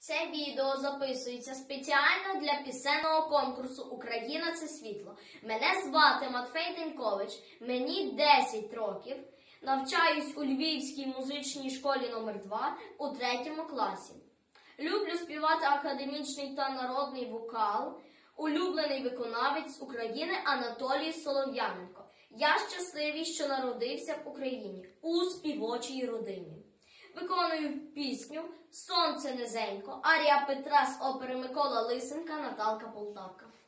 Це відео записується спеціально для пісенного конкурсу «Україна – це світло». Мене звати Матвей Денькович, мені 10 років, навчаюсь у Львівській музичній школі номер 2 у 3 класі. Люблю співати академічний та народний вокал, улюблений виконавець України Анатолій Солов'яненко. Я щасливий, що народився в Україні, у співочій родині. Виконую пісню «Сонце низенько», арія Петра з опери Микола Лисенка, Наталка Полтавка.